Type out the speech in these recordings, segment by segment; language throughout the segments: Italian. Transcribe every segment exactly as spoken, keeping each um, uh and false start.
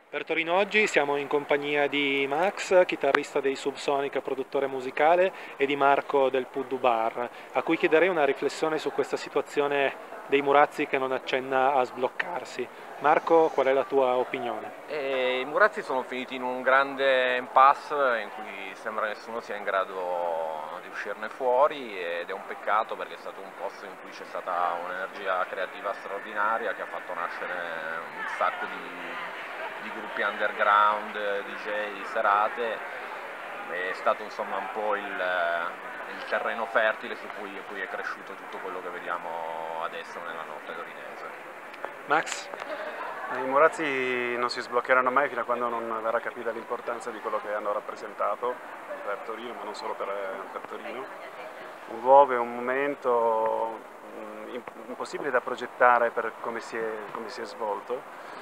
Per Torino oggi siamo in compagnia di Max, chitarrista dei Subsonica, produttore musicale, e di Marco del Puddu Bar, a cui chiederei una riflessione su questa situazione dei Murazzi che non accenna a sbloccarsi. Marco, qual è la tua opinione? E i Murazzi sono finiti in un grande impasse in cui sembra nessuno sia in grado di uscirne fuori, ed è un peccato perché è stato un posto in cui c'è stata un'energia creativa straordinaria che ha fatto nascere un sacco di, di gruppi underground, D J, serate. È stato insomma un po' il, il terreno fertile su cui, cui è cresciuto tutto quello che vediamo adesso nella notte torinese. Max? I Murazzi non si sbloccheranno mai fino a quando non verrà capita l'importanza di quello che hanno rappresentato per Torino, ma non solo per, per Torino. Un luogo e un momento mh, impossibile da progettare per come si, è, come si è svolto,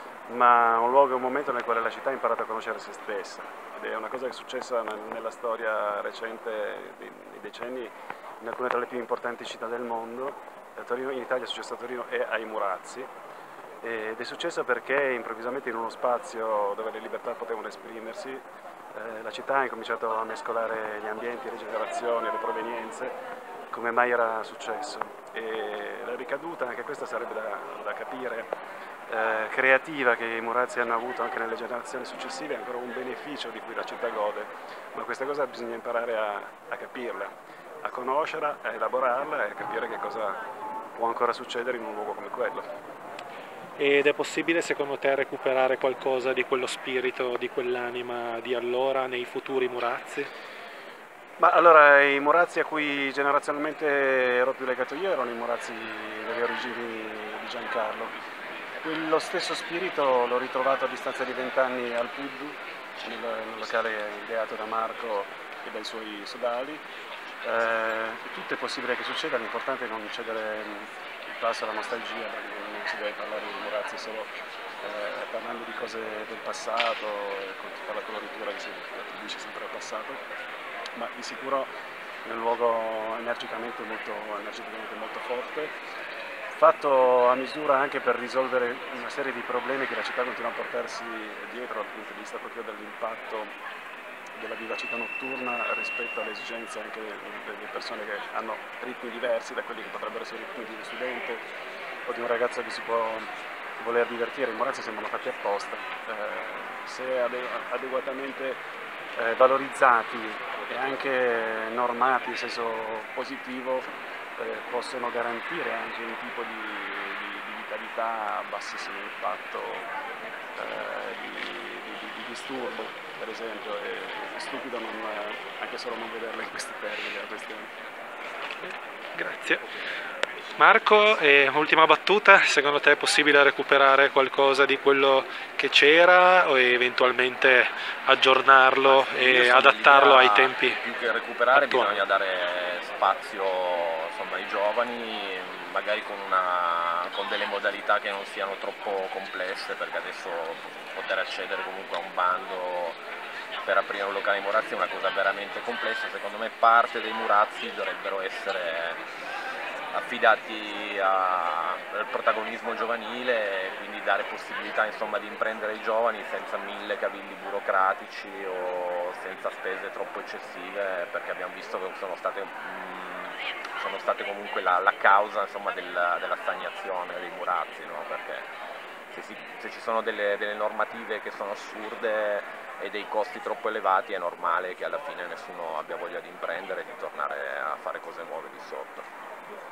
ma un luogo e un momento nel quale la città ha imparato a conoscere se stessa. Ed è una cosa che è successa nella storia recente, dei decenni, in alcune tra le più importanti città del mondo. A Torino, in Italia è successo a Torino e ai Murazzi. Ed è successo perché improvvisamente in uno spazio dove le libertà potevano esprimersi, eh, la città ha incominciato a mescolare gli ambienti, le generazioni, le provenienze, come mai era successo. E la ricaduta, anche questa sarebbe da, da capire, eh, creativa, che i Murazzi hanno avuto anche nelle generazioni successive, è ancora un beneficio di cui la città gode, ma questa cosa bisogna imparare a, a capirla, a conoscerla, a elaborarla e a capire che cosa può ancora succedere in un luogo come quello. Ed è possibile secondo te recuperare qualcosa di quello spirito, di quell'anima di allora nei futuri Murazzi? Ma allora, i Murazzi a cui generazionalmente ero più legato io erano i Murazzi delle origini di Giancarlo. Quello stesso spirito l'ho ritrovato a distanza di vent'anni al Puddu, nel, nel locale ideato da Marco e dai suoi sodali. Eh, tutto è possibile che succeda, l'importante è non cedere il passo alla nostalgia, perché non si deve parlare di Murazzi solo eh, parlando di cose del passato, con tutta la coloritura che si attribuisce sempre al passato, ma di sicuro è un luogo energicamente molto, energicamente molto forte, fatto a misura anche per risolvere una serie di problemi che la città continua a portarsi dietro dal punto di vista proprio dell'impatto della vivacità notturna rispetto alle esigenze anche delle persone che hanno ritmi diversi da quelli che potrebbero essere i ritmi di uno studente o di un ragazzo che si può voler divertire. I Murazzi sembrano fatti apposta, eh, se adeguatamente eh, valorizzati e anche normati in senso positivo, eh, possono garantire anche un tipo di, di, di vitalità a bassissimo impatto, eh, di, di, di, di disturbo, per esempio. È stupido non, anche solo non vederla in questi termini la questione. Grazie. Marco, e ultima battuta, secondo te è possibile recuperare qualcosa di quello che c'era o eventualmente aggiornarlo e adattarlo ai tempi più che recuperare attuali? bisogna dare spazio insomma, ai giovani, magari con, una, con delle modalità che non siano troppo complesse, perché adesso poter accedere comunque a un bando per aprire un locale ai Murazzi è una cosa veramente complessa. Secondo me parte dei Murazzi dovrebbero essere affidati a, al protagonismo giovanile, e quindi dare possibilità insomma, di imprendere i giovani senza mille cavilli burocratici o senza spese troppo eccessive, perché abbiamo visto che sono state, mh, sono state comunque la, la causa insomma, del, della stagnazione dei Murazzi, no? Perché se, si, se ci sono delle, delle normative che sono assurde e dei costi troppo elevati, è normale che alla fine nessuno abbia voglia di imprendere e di tornare a fare cose nuove di sotto.